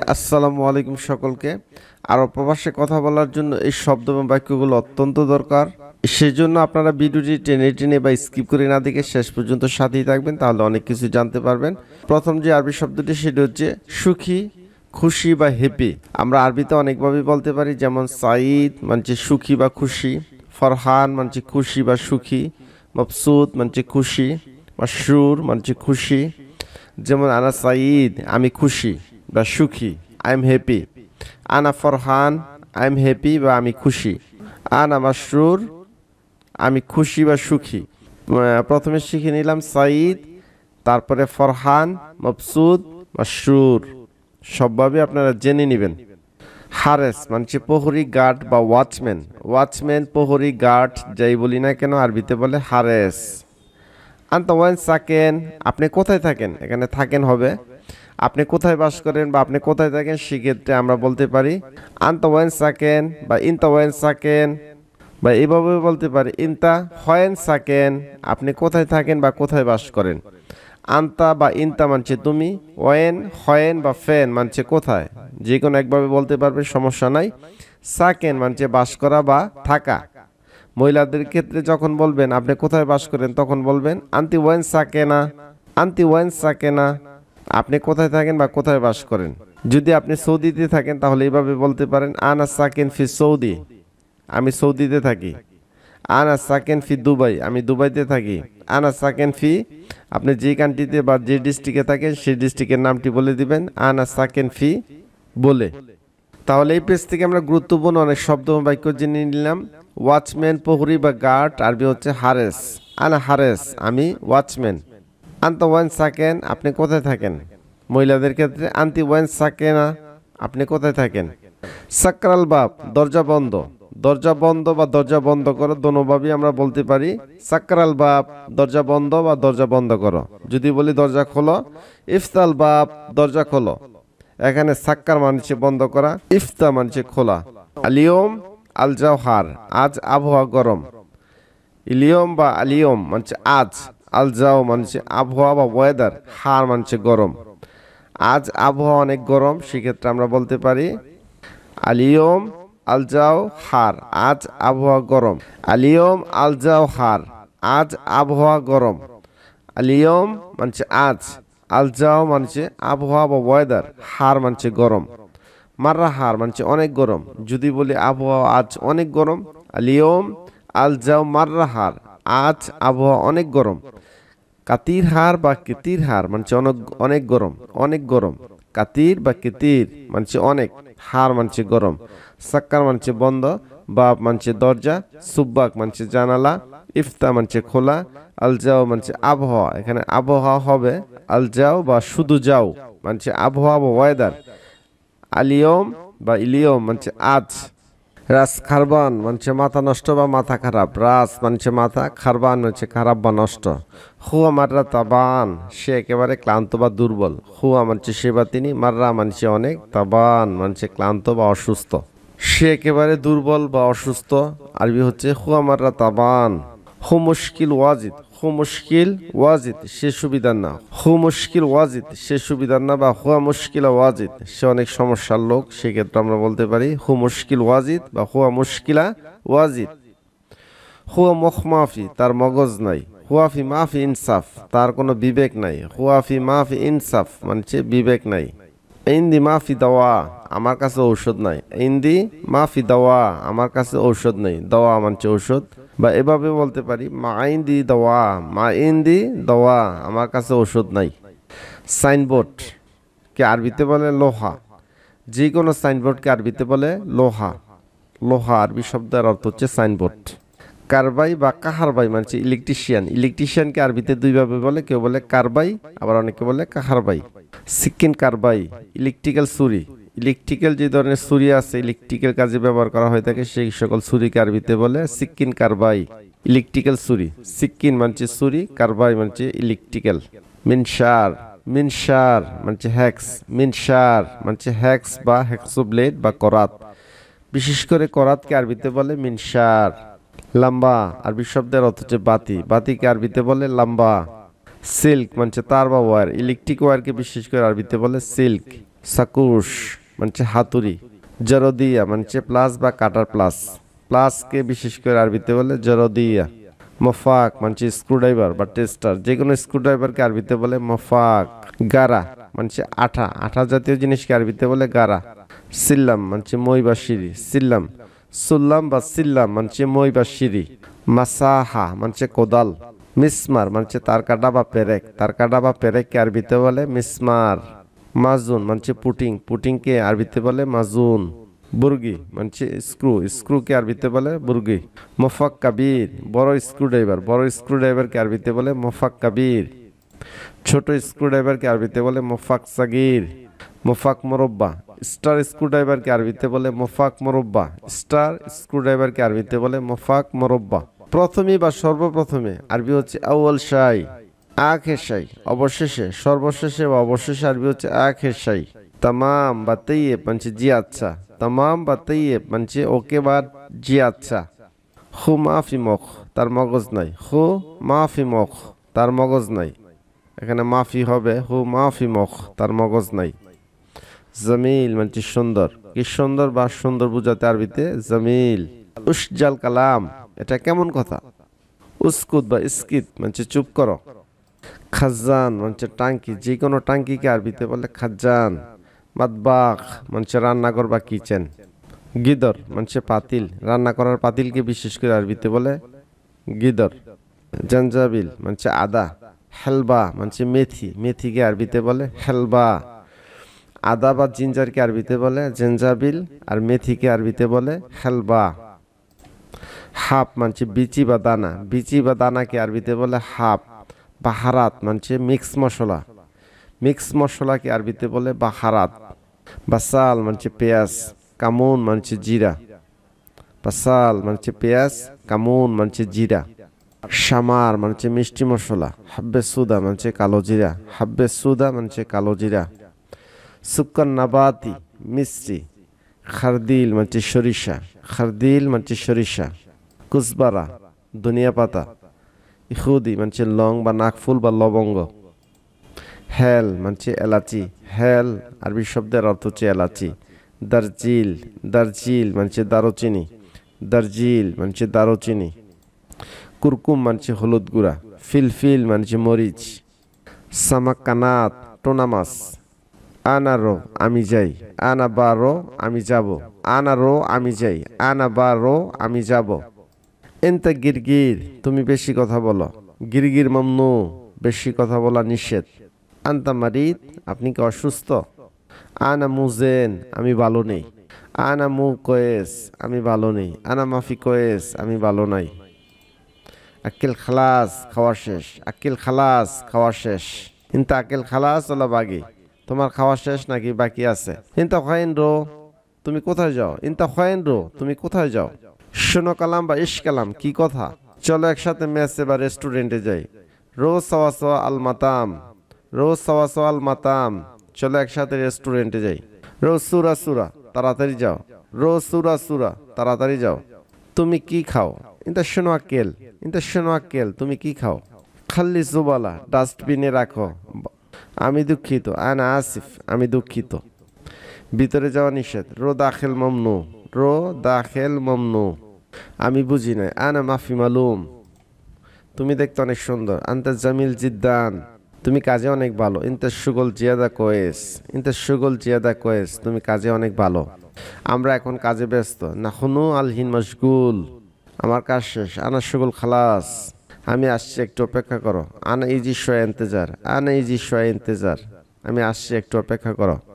আসসালামু আলাইকুম সকলকে। আরব প্রবাসে কথা বলার জন্য এই শব্দ এবং বাক্যগুলো অত্যন্ত দরকার। সেজন্য আপনারা ভিডিওটি টেনে টেনে বা স্কিপ করে না দেখে শেষ পর্যন্ত সাথেই থাকবেন, তাহলে অনেক কিছু জানতে পারবেন। প্রথম যে আরবি শব্দটি সেটি হচ্ছে সুখী, খুশি বা হ্যাপি। আমরা আরবিতে অনেকভাবে বলতে পারি, যেমন সাঈদ মানে সুখী বা খুশি, ফরহান মানে খুশি বা সুখী, মবসুদ মানে খুশি, মাসরুর মানে খুশি। যেমন আনা সাঈদ আমি খুশি বা সুখী, আই এম হ্যাপি। আনা ফরহান আই এম হ্যাপি বা আমি খুশি। আনা মাসরুর আমি খুশি বা সুখী। প্রথমে শিখে নিলাম সাঈদ, তারপরে ফরহান, মবসুদ, মাসরুর। সবভাবে আপনারা জেনে নেবেন। হারেস মানে প্রহরী, গার্ড বা ওয়াচম্যান। ওয়াচম্যান, প্রহরী, গার্ড যাই বলি না কেন আরবিতে বলে হারেস। আনতা ওয়াইন সাকেন আপনি কোথায় থাকেন, এখানে থাকেন হবে আপনি কোথায় বাস করেন বা আপনি কোথায় থাকেন, সেক্ষেত্রে আমরা বলতে পারি আনতা ওয়াইন সাকেন বা ইনতা ওয়াইন সাকেন, বা এইভাবে বলতে পারি ইনতা হয়েন সাকেন আপনি কোথায় থাকেন বা কোথায় বাস করেন। আনতা বা ইনতা মানছে তুমি, ওয়েন হয়েন বা ফেন মানছে কোথায়, যে কোনো একভাবে বলতে পারবে, সমস্যা নাই। সাকেন মানছে বাস করা বা থাকা। মহিলাদের ক্ষেত্রে যখন বলবেন আপনি কোথায় বাস করেন, তখন বলবেন আন্তি ওয়েন সাকেনা, আন্তি ওয়েন সাকেনা আপনি কোথায় থাকেন বা কোথায় বাস করেন। যদি আপনি সৌদিতে থাকেন তাহলে এইভাবে বলতে পারেন আনা সাকেন ফি সৌদি, আমি সৌদিতে থাকি। আনা সাকেন ফি দুবাই, আমি দুবাইতে থাকি। আনা সাকেন ফি, আপনি যে কান্ট্রিতে বা যে ডিস্ট্রিক্টে থাকেন সেই ডিস্ট্রিক্টের নামটি বলে দিবেন আনা সাকেন ফি বলে। তাহলে এই পেজ থেকে আমরা গুরুত্বপূর্ণ অনেক শব্দ বাক্য জেনে নিলাম। ওয়াচম্যান, প্রহরী বা গার্ড আরবি হচ্ছে হারেস। আনা হারেস আমি ওয়াচম্যান। আন্তা ওয়ান সাকেন আপনি কোথায় থাকেন। মহিলাদের ক্ষেত্রে আন্তি ওয়ান সাকেনা আপনি কোথায় থাকেন। সাকরাল বাব দরজা বন্ধ, দরজা বন্ধ বা দরজা বন্ধ করো দোনোভাবেই আমরা বলতে পারি। সাকরাল বাব দরজা বন্ধ বা দরজা বন্ধ করো। যদি বলি দরজা খোলো, ইফতাল বাব দরজা খোলো। এখানে সাক্কার মানছে বন্ধ করা, ইফতা মানছে খোলা। আলিয়ম আল জাওহার আজ আবহাওয়া গরম। ইলিয়ম বা আলিয়ম মানছে আজ, আল জাও মানছে আবহাওয়া বা ওয়েদার, হার মানছে গরম। আজ আবহাওয়া অনেক গরম, সেক্ষেত্রে আমরা বলতে পারি আলিয়ম আল জাও হার আজ আবহাওয়া গরম। আলিয়ম আল জাও হার আজ আবহাওয়া গরম। আলিয়ম মানছে আজ, আল জাও মানছে আবহাওয়া বা ওয়েদার, হার মানছে গরম। মাররা হার মানছে অনেক গরম। যদি বলি আবহাওয়া আজ অনেক গরম, আলিয়ম আল জাও মাররা হার আজ আবহাওয়া অনেক গরম। কাতির হার বা কিতির হার মানছে অনেক অনেক গরম, অনেক গরম। কাতির বা কিতির মানছে অনেক, হার মানছে গরম। সাক্কার মানছে বন্ধ, বাব মানছে দরজা, সুব্বাক মানছে জানালা, ইফতা মানছে খোলা, আল জাও মানছে আবহাওয়া। এখানে আবহাওয়া হবে আল জাও বা শুধু যাও মানছে আবহাওয়া বা ওয়েদার। আলিয়ম বা ইলিয়ম মানছে আজ। রাস খারবান মানছে মাথা নষ্ট বা মাথা খারাপ। রাস মানছে মাথা, খারবান মানছে খারাপ বা নষ্ট। হুয়া মাররা তাবান সে একেবারে ক্লান্ত বা দুর্বল। হুয়া মানছে সে বা তিনি, মাররা মানছে অনেক, তাবান মানছে ক্লান্ত বা অসুস্থ। সে একেবারে দুর্বল বা অসুস্থ আরবি হচ্ছে হুয়া মাররা তাবান। হু মুশকিল ওয়াজিদ, হু মুশকিল ওয়াজিদ সে সুবিধার না। হু মুশকিল ওয়াজিদ সে সুবিধার না, বা হুয়া মুশকিল ওয়াজিদ সে অনেক সমস্যার লোক, সেক্ষেত্রে আমরা বলতে পারি হু মুশকিল ওয়াজিদ বা হুয়া মুশকিলা ওয়াজিদ। হুয়া মুখ মাফি তার মগজ নাই। হুয়াফি মাফি ইনসাফ তার কোনো বিবেক নাই। হুয়াফি মাফি ইনসাফ মানে বিবেক নাই। ইন্দি মাফি দাওয়া আমার কাছে ঔষধ নাই। ইন্দি মাফি দাওয়া আমার কাছে ঔষধ নেই। দাওয়া মানছে ঔষধ, বা এভাবে বলতে পারি মা ইন্দি দাওয়া, মা ইন্দি দাওয়া আমার কাছে ঔষধ নাই। সাইনবোর্ড কে আরবিতে বলে লোহা। যে কোনো সাইনবোর্ডকে আরবিতে বলে লোহা। লোহা আরবি শব্দের অর্থ হচ্ছে সাইনবোর্ড। কারবাই বা কাহারবাই মানে ইলেকট্রিশিয়ান। ইলেকট্রিশিয়ানকে আরবিতে দুইভাবে বলে, কেউ বলে কারবাই আবার অনেকে বলে কাহারবাই। সিকিন কারবাই ইলেকট্রিক্যাল ছুরি। ইলেকট্রিক্যাল যে ধরনের ছুরি আছে ইলেকট্রিক্যাল কাজে ব্যবহার করা হয়ে থাকে সেই সকল ছুরিকে আরবিতে বলে সিকিন কারবাই, ইলেকট্রিক্যাল ছুরি। সিকিন মানে ছুরি, কারবাই মানে ইলেকট্রিক্যাল। মিনশার, মিনশার মানে হ্যাক্স। মিনশার মানে হ্যাক্স বা হ্যাক্সো ব্লেড বা করাত। বিশেষ করে করাতকে আরবিতে বলে মিনশার। লাম্বা আরবি শব্দের অর্থ হচ্ছে বাতি। বাতিকে আরবিতে বলে লাম্বা। সিল্ক মানে তার বা ওয়্যার। ইলেকট্রিক ওয়্যারকে বিশেষ করে আরবিতে বলে সিল্ক। সাকুশ মানে হাতুড়ি, জরদিয়া মানে প্লাস বা কাটার প্লাস, প্লাসকে বিশেষ করে আরবিতে বলে জরদিয়া। মফাক মানে স্ক্রুড্রাইভার বা টেস্টার, যে কোনো স্ক্রুড্রাইভারকে আরবিতে বলে মফাক। গারা মানে আঠা, আঠা জাতীয় জিনিসকে আরবিতে বলে গারা। সিল্লাম মানে মই বা সিঁড়ি, সিল্লাম। সুল্লাম বা সিল্লাম মানে মই বা সিঁড়ি। মাসাহা মানে কোদাল। মিসমার মানে তার কাটা বা পেরেক, তার কাটা বা পেরেককে আরবিতে বলে মিসমার। মাজুন মানে পুটিং, পুটিংকে আরবিতে বলে মাজুন। বুর্গি মানে স্ক্রু, স্ক্রুকে আরবিতে বলে বুর্গি। মোফাক কাবির বড় স্ক্রুড্রাইভার, বড় স্ক্রুড্রাইভারকে আরবিতে বলে মোফাক কাবির। ছোট স্ক্রুড্রাইভারকে আরবিতে বলে মোফাক সাগির। মোফাক মোরব্বা, স্টার স্ক্রুড্রাইভারকে আরবিতে বলে মোফাক মোরব্বা, স্টার স্ক্রুড্রাইভারকে আরবিতে বলে মোফাক মোরব্বা। প্রথমে বা সর্বপ্রথমে আরবি হচ্ছে আউয়াল শাই, আখের শাই। অবশেষে, সর্বশেষে বা অবশেষে আরবি হচ্ছে আখের শাই। তামাম বা তৈয়ব মানে জি আচ্ছা, তামাম বা তৈয়ব মানে ওকে বা জি আচ্ছা। হু মাফি মুখ, তার মগজ নাই। হু মাফি মুখ, তার মগজ নাই। এখানে মাফি হবে, হু মাফি মুখ, তার মগজ নাই। জামিল মানে সুন্দর, কি সুন্দর বা সুন্দর বুঝাতে আরবিতে জামিল। উসজাল কালাম, এটা কেমন কথা। উস্কুত বা ইস্কিত মানে চুপ করো। খাজান মানে টাঙ্কি, যে কোনো টাঙ্কিকে আরবিতে বলে খাজান। মাতবাখ মানে রান্নাঘর বা কিচেন। গিদর মানে পাতিল, রান্না করার পাতিলকে বিশেষ করে আরবিতে বলে গিদর। জঞ্জাবিল মানে আদা। হেলবা মানে মেথি, মেথিকে আরবিতে বলে হেলবা। আদা বা জিঞ্জারকে আরবিতে বলে জেঞ্জাবিল, আর মেথিকে আরবিতে বলে হেলবা। হাপ মানে বিচি বা দানা, বিচি বা দানাকে আরবিতে বলে হাপ। বাহারাত মানে মিক্স মশলা, মিক্স মশলাকে আরবিতে বলে বাহারাত। বাসাল মানে পেঁয়াজ, কামুন মানে জিরা। বাসাল মানে পেঁয়াজ, কামুন মানে জিরা। শামার মানে মিষ্টি মশলা। হাব্বে সুদা মানে কালো জিরা, হাব্বে সুদা মানে কালো জিরা। সুক্কান নাবাতি মিষ্টি। খারদিল মানে সরিষা, খারদিল মানে সরিষা। কুসবারা ধনিয়া পাতা। ইহুদি মানে লং বা নাকফুল বা লবঙ্গ। হেল মানে এলাচি, হেল আরবি শব্দের অর্থ হচ্ছে এলাচি। দারজিল, দারজিল মানে দারুচিনি, দারজিল মানে দারুচিনি। কুরকুম মানে হলুদ গুঁড়া। ফিলফিল মানে মরিচ। সামাকানাত টোনা মাছ। আনারো আমি যাই, আনা বারো আমি যাব, আনারো আমি যাই, আনা বারো আমি যাব। এনতা গিরগির তুমি বেশি কথা বলো। গিরগির মামনু বেশি কথা বলা নিষেধ। আন্তা মারিদ আপনি কি অসুস্থ। আনা মুজেন আমি ভালো নেই। আনা মু কয়েস আমি ভালো নেই। আনা মাফি কয়েস আমি ভালো নাই। আকিল খালাস খাওয়া শেষ, আকিল খালাস খাওয়া শেষ। কিন্তু আকিল খালাস ওলা বাগি, তোমার খাওয়া শেষ নাকি বাকি আছে। ইনতা খাইন রো তুমি কোথায় যাও। ইনতা খাইন রো তুমি কোথায় যাও। শোনো কালাম বা ইশ কালাম কি কথা। চলো একসাথে মেসে বা রেস্টুরেন্টে যাই। রোজ সাওয়া সাওয়া আল মাতাম, রোজ সাওয়া সাওয়া আল মাতাম। চলো একসাথে রেস্টুরেন্টে যাই। রোজ সুরা সুরা তাড়াতাড়ি যাও, রোজ সুরা সুরা তাড়াতাড়ি যাও। তুমি কি খাও। ইনতা শোনো আক্কেল, ইনতা শোনো আক্কেল তুমি কি খাও। খাল্লি জুবালা ডাস্টবিনে রাখো। আমি দুঃখিত, আনা আসিফ আমি দুঃখিত। ভিতরে যাওয়া নিষেধ। রো দাখেল মমনু, রো দাখেল মমনু। আমি বুঝি নাই, আনা মাফি মালুম। তুমি দেখতে অনেক সুন্দর। আন্তা জামিল জিদ্দান তুমি কাজে অনেক ভালো। ইনতা সুগল জিয়াদা কোয়েস, ইনতা সুগল জিয়াদা কোয়েস তুমি কাজে অনেক ভালো। আমরা এখন কাজে ব্যস্ত। নাখনু আলহিন মশগুল আমার কাজ শেষ। আনা সুগল খালাস আমি আসছি একটু অপেক্ষা করো। আনা ইজি শোয়া ইন্তজার, আনা ইজি শোয়া ইন্তজার আমি আসছি একটু অপেক্ষা করো।